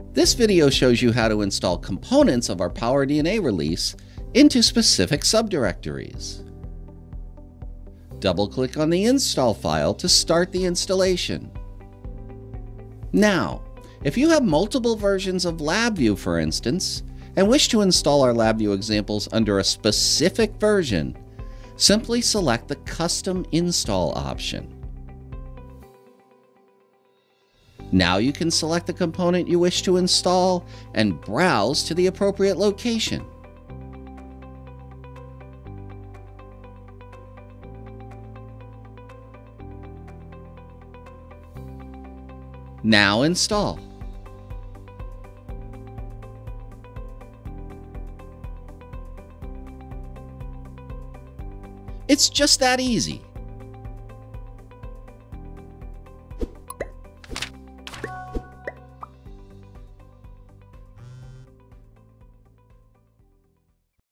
This video shows you how to install components of our PowerDNA release into specific subdirectories. Double-click on the install file to start the installation. Now, if you have multiple versions of LabVIEW, for instance, and wish to install our LabVIEW examples under a specific version, simply select the Custom Install option. Now you can select the component you wish to install and browse to the appropriate location. Now install. It's just that easy.